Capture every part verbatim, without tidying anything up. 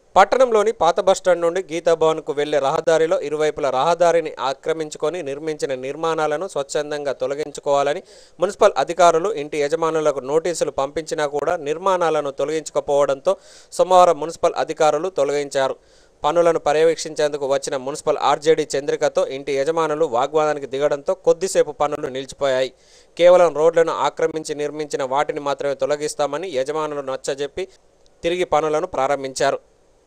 పట్టణంలోని పాత బస్టాండ్ నుండి గీతాభవన్కు వెళ్లే రహదారిలో ఇరువైపుల రహదారిని ఆక్రమించుకొని నిర్మించిన నిర్మాణాలను స్వచ్ఛందంగా తొలగించుకోవాలని మున్సిపల్ అధికారులు ఇంటి యజమానులకు నోటీసులు పంపించినా కూడా నిర్మాణాలను తొలగించకపోవడంతో సోమవారం మున్సిపల్ అధికారులు తొలగించారు. పనులను పర్యవేక్షించేందుకు వచ్చిన మున్సిపల్ ఆర్జేడీ చంద్రికతో ఇంటి యజమానులు వాగ్వాదానికి దిగడంతో కొద్దిసేపు పనులు నిలిచిపోయాయి. కేవలం రోడ్లను ఆక్రమించి నిర్మించిన వాటిని మాత్రమే తొలగిస్తామని యజమానులు నచ్చజెప్పి తిరిగి పనులను ప్రారంభించారు.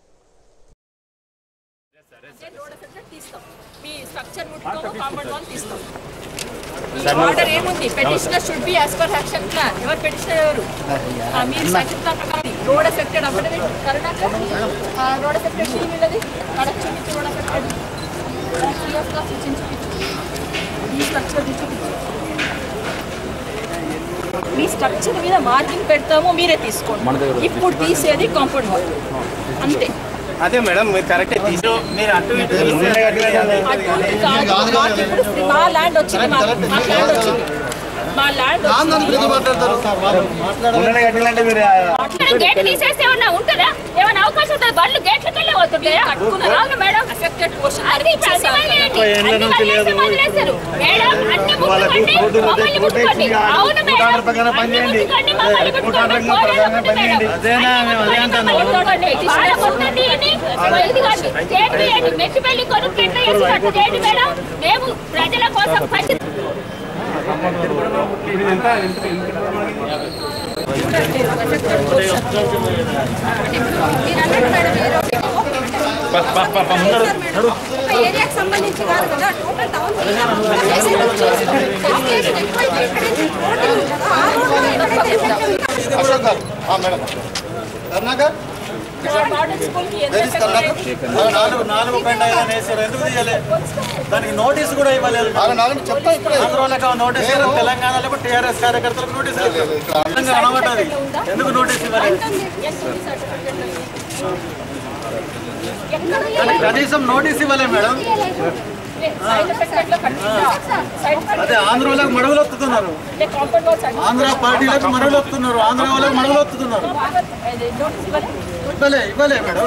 ఆర్డర్ ఏముంది? Petitioner should be as per action plan. ఎవరు పెటిషనర్ ఎవరు? మీరు యాక్షన్ ప్లాన్ ప్రకారం రోడ్ ఎఫెక్టెడ్ అప్పుడే కరుణాక రోడ్ ఎఫెక్టెడ్ టీమ్ ఉన్నది కడక్ చూపించి రోడ్ ఎఫెక్టెడ్ ఈ స్ట్రక్చర్ మీ స్ట్రక్చర్ మీద మార్కింగ్ పెడతాము, మీరే తీసుకోండి. ఇప్పుడు తీసేది కాంపౌండ్ వాల్ అంతే. అదే మేడం మీరు కరెక్ట్ తీసు మీరు అటు ఇటు మా ల్యాండ్ వచ్చింది మా ల్యాండ్ వచ్చింది మా ల్యాండ్ అంటే మీరు గేట్ తీసేస్తే ఏమన్నా ఉంటుందా? ఏమైనా అవకాశం ఉంటుంది? బళ్ళు గేట్లకి వెళ్ళి పోతుంటాయా? అవును మేడం. ఎఫెక్టెడ్ పోర్షన్ అది వదిలేస్తారు మేడం. అన్ని ముట్టుకోండి, మమ్మల్ని ముట్టుకోండి. అవును మేడం, అన్ని ముట్టుకోండి, మమ్మల్ని ముట్టుకోండి. మెట్టిపల్లి కొనుక్కండి మేడం. మేము ప్రజల కోసం పని ఏరియాకి సంబంధించి కాదు కదా, టోటల్ టౌన్ నాలుగు పెండ వేసారు, ఎందుకు తీయలేదు? దానికి నోటీసు కూడా ఇవ్వలేదు. నోటీస్ తెలంగాణలో టీఆర్ఎస్ కార్యకర్తలకు నోటీసు అనబడ్డది, ఎందుకు నోటీస్ ఇవ్వలేదు? కనీసం నోటీస్ ఇవ్వలేదు మేడం. అదే ఆంధ్ర వాళ్ళకి మడుగులు వస్తున్నారు, ఆంధ్ర పార్టీలకు మడుగులు వస్తున్నారు, ఆంధ్ర వాళ్ళకి మడుగులు వస్తున్నారు. ఇవ్వలే ఇవ్వలే మేడం,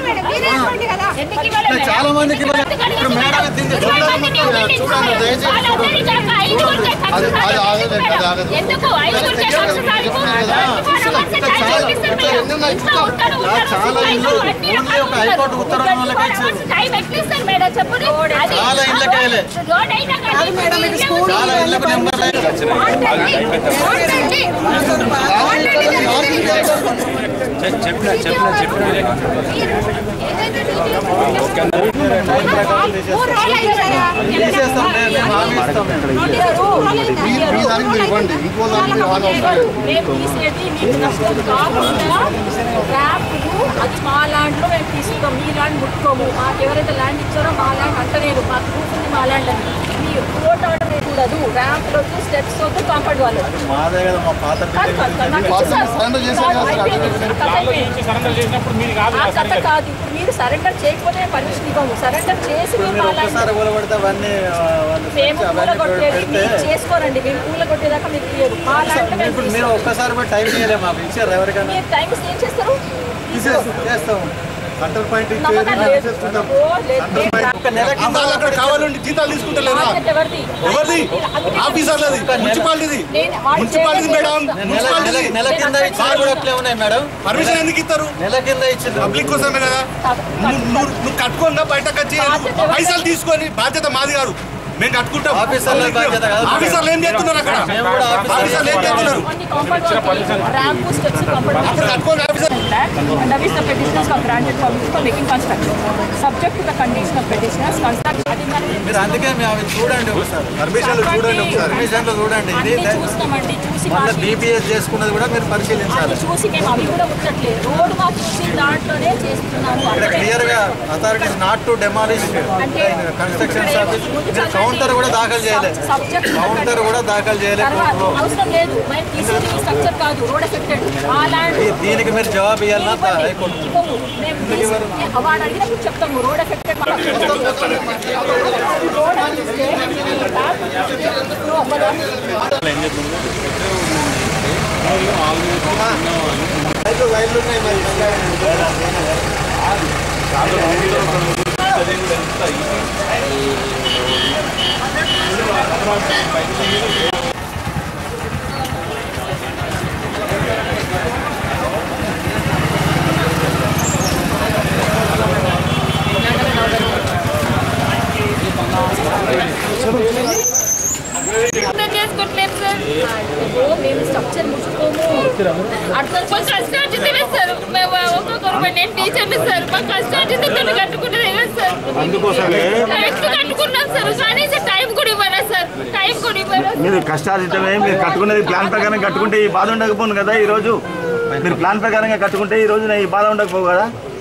చాలా మందికి చాలా ఇల్లు ఒక హైకోర్టు ఉత్తర్వుల వల్ల చాలా ఇళ్ళకి వెళ్ళే చాలా ఇళ్ళకు నెంబర్ చెప్పిన చెప్పిన చెప్పిన అది మా ల్యాండ్లో మేము తీసుకుంటాం, మీ ల్యాండ్ ముట్టుకోము. మాకు ఎవరైతే ల్యాండ్ ఇచ్చారో మా ల్యాండ్ అంటలేదు, మాకు చూసింది మా ల్యాండ్ అని. మీ కోర్ట్ ఆర్డర్ ఉండదు, ర్యాంప్ వద్దు, స్టెప్స్ వద్దు, కాంపౌండ్ వాళ్ళు కథ కాదు. ఇప్పుడు మీరు సరెండర్ చేయకపోతే పర్మిషన్ ఇవ్వము, సరెండర్ చేసి మేము పూల కొట్టేది మీరు చేసుకోరండి. మేము పూల కొట్టేదాకా మీరు తీయరు. మా ల్యాండ్ మీరు ఒక్కసారి టైం చేయలేదు, మాకు ఇచ్చారు ఎవరికైనా. మీరు టైం ఏం చేస్తారు? చేస్తాము కంట్రోల్ పాయింట్ కావాలండి, జీతాలు తీసుకుంటలేదా? ఎవరిది? ఆఫీసర్లది, మున్సిపాలిటీది. మున్సిపాలిటీ మేడం, నెల కింద ఇచ్చిన ఉన్నాయి మేడం. పర్మిషన్ ఎందుకు ఇస్తారు? నెల కింద ఇచ్చింది పబ్లిక్ కోసమే కదా. నువ్వు కట్టుకోంగా బయటకు వచ్చి పైసలు తీసుకొని బాధ్యత మాది కాదు, మేము కట్టుకుంటాం. ఆఫీసర్లు ఏం చేస్తున్నారు అక్కడ? ఆఫీసర్లు ఏం చేస్తున్నారు? కట్టుకోండి officer. And that is the petitioners are granted permission for making construction. Subject to the condition of petitioners, construction. మీరు అందుకే మేము చూడండి ఒకసారి, పర్మిషన్లు చూడండి ఒకసారి, పర్మిషన్లు చూడండి. చూస్తామండి, చూసి మళ్ళీ బీపీఎస్ చేసుకున్నది కూడా మీరు పరిశీలించాలి. చూసి మేము అవి కూడా ఉండట్లేదు, రోడ్ మాకు చూసి దాంట్లోనే చేస్తున్నాము. ఇక్కడ క్లియర్ గా authorities not to demolish construction service. Counter కూడా దాఖలు చేయలేదు, కౌంటర్ కూడా దాఖలు చేయలేదు. అవసరం లేదు, మేము తీసేది స్ట్రక్చర్ కాదు, రోడ్ ఎఫెక్టెడ్. ఆ ల్యాండ్ దీనికి మీరు జవాబు ఇవ్వాలన్నా అవార్డు అడిగినప్పుడు చెప్తాము. రోడ్ ఎఫెక్టెడ్ వైర్లు ఉన్నాయి మరి. చేసుకోవట్లేదు సార్. మేము స్ట్రక్చర్ ముట్టుకోము. మాకు కష్టార్జిత లేదు సార్. మేము ఒక్కొక్కరు నేను టీచర్ని సార్. మాకు కష్టార్జిత కట్టుకున్నది కదా సార్. టైంకి కట్టుకున్నాం సార్. కానీ టైం కూడా ఇవ్వరా సార్. టైం కూడా ఇవ్వరా. మీరు కష్టార్జితమే మీరు కట్టుకున్నది ప్లాన్ ప్రకారం కట్టుకుంటే ఈ బాధ ఉండకపోను కదా. ఈ రోజు మీరు ప్లాన్ ప్రకారంగా కట్టుకుంటే ఈ రోజు ఈ బాధ ఉండకపోవు కదా.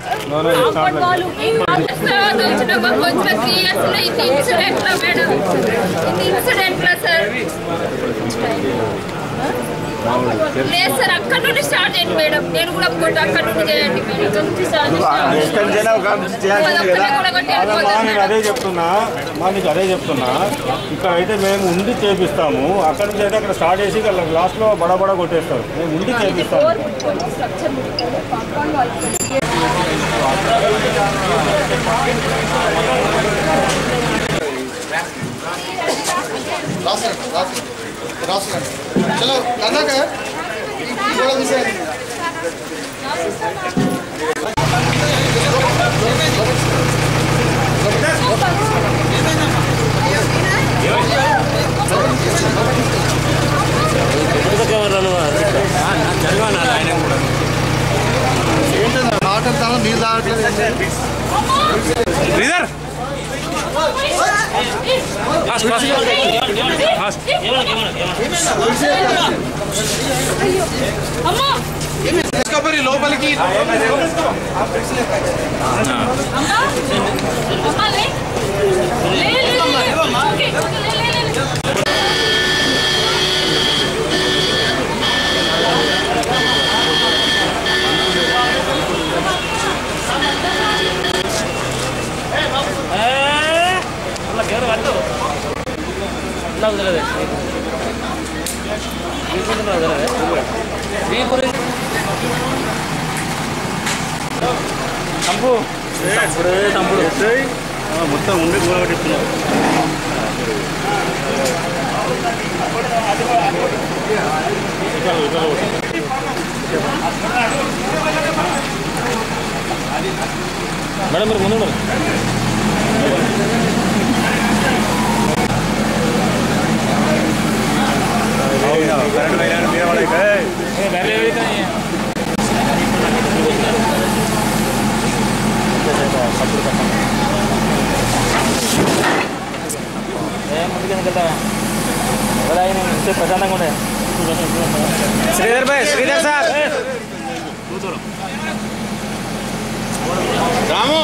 లేదు సార్, అక్కడ నుండి స్టార్ట్ చేయండి మేడం. నేను కూడా అక్కడ నుండి చేయండి. నేను అదే చెప్తున్నా మా నీకు అదే చెప్తున్నా ఇక్కడ అయితే మేము ఉండి చేపిస్తాము. అక్కడ నుంచి అయితే అక్కడ స్టార్ట్ చేసి లాస్ట్లో బడబడ కొట్టేస్తారు. మేము ఉండి చేపిస్తాము. चलो दादा का थोड़ा विषय మాట్లాడతాను నీళ్ళు తాగట్లేదు లోపలికి మొత్తం ఉండి కూడా పట్టిస్తున్నాం. మేడం మీరు ముందు ప్రశాంతంగా ఉండే శ్రీధర్ భాయ్ శ్రీధర్ సార్ రాము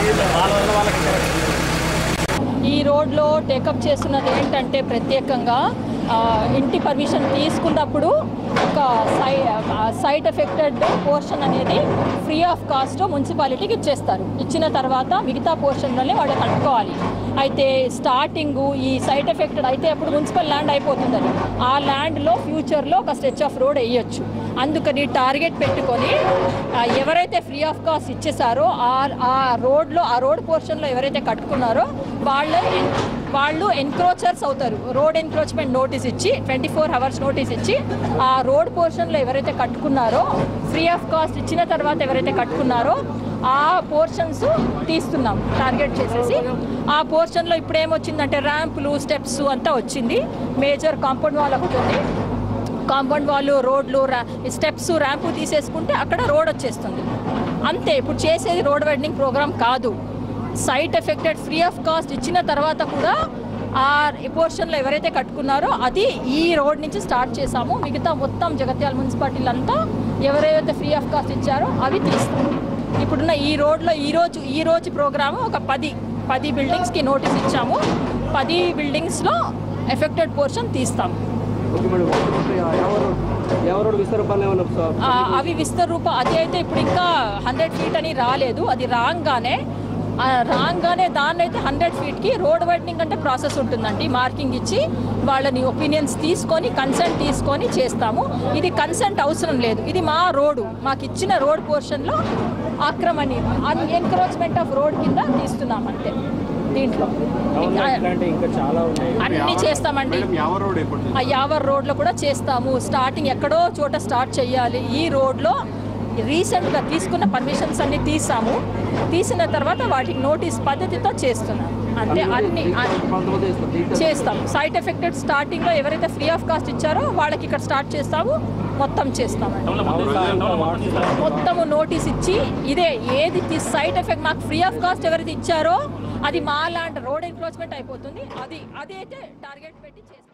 ఈ రోడ్లో టేకప్ చేస్తున్నది ఏంటంటే ప్రత్యేకంగా ఇంటి పర్మిషన్ తీసుకున్నప్పుడు ఒక సై సైట్ ఎఫెక్టెడ్ పోర్షన్ అనేది ఫ్రీ ఆఫ్ కాస్ట్ మున్సిపాలిటీకి ఇచ్చేస్తారు. ఇచ్చిన తర్వాత మిగతా పోర్షన్లోనే వాళ్ళు కట్టుకోవాలి. అయితే స్టార్టింగు ఈ సైట్ ఎఫెక్టెడ్ అయితే అప్పుడు మున్సిపల్ ల్యాండ్ అయిపోతుందని ఆ ల్యాండ్లో ఫ్యూచర్లో ఒక స్ట్రెచ్ ఆఫ్ రోడ్ వేయొచ్చు. అందుకని టార్గెట్ పెట్టుకొని ఎవరైతే ఫ్రీ ఆఫ్ కాస్ట్ ఇచ్చేసారో ఆ ఆ రోడ్లో ఆ రోడ్ పోర్షన్లో ఎవరైతే కట్టుకున్నారో వాళ్ళని వాళ్ళు ఎన్క్రోచర్స్ అవుతారు. రోడ్ ఎన్క్రోచ్మెంట్ నోటీస్ ఇచ్చి ట్వంటీ ఫోర్ అవర్స్ నోటీస్ ఇచ్చి ఆ రోడ్ పోర్షన్లో ఎవరైతే కట్టుకున్నారో ఫ్రీ ఆఫ్ కాస్ట్ ఇచ్చిన తర్వాత ఎవరైతే కట్టుకున్నారో ఆ పోర్షన్స్ తీస్తున్నాం టార్గెట్ చేసేసి. ఆ పోర్షన్లో ఇప్పుడు ఏమొచ్చిందంటే ర్యాంపులు స్టెప్స్ అంతా వచ్చింది. మేజర్ కాంపౌండ్ వాల్ ఒకటి ఉంది. కాంపౌండ్ వాళ్ళు రోడ్లు స్టెప్స్ ర్యాంపు తీసేసుకుంటే అక్కడ రోడ్ వచ్చేస్తుంది అంతే. ఇప్పుడు చేసేది రోడ్ వైడనింగ్ ప్రోగ్రామ్ కాదు. Site affected free of cost ఇచ్చిన తర్వాత కూడా ఆ పోర్షన్లో ఎవరైతే కట్టుకున్నారో అది ఈ రోడ్ నుంచి స్టార్ట్ చేసాము. మిగతా మొత్తం జగిత్యాల మున్సిపాలిటీలు అంతా ఎవరైతే ఫ్రీ ఆఫ్ కాస్ట్ ఇచ్చారో అవి తీస్తాము. ఇప్పుడున్న ఈ రోడ్లో ఈరోజు ఈ రోజు ప్రోగ్రాము ఒక పది పది బిల్డింగ్స్కి నోటీస్ ఇచ్చాము. పది బిల్డింగ్స్లో ఎఫెక్టెడ్ పోర్షన్ తీస్తాము. అవి విస్తరూప అది అయితే ఇప్పుడు ఇంకా హండ్రెడ్ ఫీట్ అని రాలేదు. అది రాగానే రాగానే దాన్ని అయితే హండ్రెడ్ ఫీట్కి రోడ్ వైడనింగ్ అంటే ప్రాసెస్ ఉంటుందండి. మార్కింగ్ ఇచ్చి వాళ్ళని ఒపీనియన్స్ తీసుకొని కన్సెంట్ తీసుకొని చేస్తాము. ఇది కన్సెంట్ అవసరం లేదు. ఇది మా రోడ్డు మాకు ఇచ్చిన రోడ్ పోర్షన్లో ఆక్రమణ ఎన్క్రోచ్మెంట్ ఆఫ్ రోడ్ కింద తీస్తున్నాం అంతే. దీంట్లో అన్నీ చేస్తామండి. ఆ యావర్ రోడ్లో కూడా చేస్తాము. స్టార్టింగ్ ఎక్కడో చోట స్టార్ట్ చేయాలి. ఈ రోడ్లో రీసెంట్గా తీసుకున్న పర్మిషన్స్ అన్ని తీసాము. తీసిన తర్వాత వాటికి నోటీస్ పద్ధతితో చేస్తున్నాం అంటే అన్ని చేస్తాం. సైట్ ఎఫెక్టెడ్ స్టార్టింగ్లో ఎవరైతే ఫ్రీ ఆఫ్ కాస్ట్ ఇచ్చారో వాళ్ళకి ఇక్కడ స్టార్ట్ చేస్తాము. మొత్తం చేస్తామండి. మొత్తము నోటీస్ ఇచ్చి ఇదే ఏది సైట్ ఎఫెక్ట్ మాకు ఫ్రీ ఆఫ్ కాస్ట్ ఎవరైతే ఇచ్చారో అది మా ల్యాండ్ రోడ్ ఎన్క్రోచ్మెంట్ అయిపోతుంది. అది అదైతే టార్గెట్ పెట్టి చేస్తాం.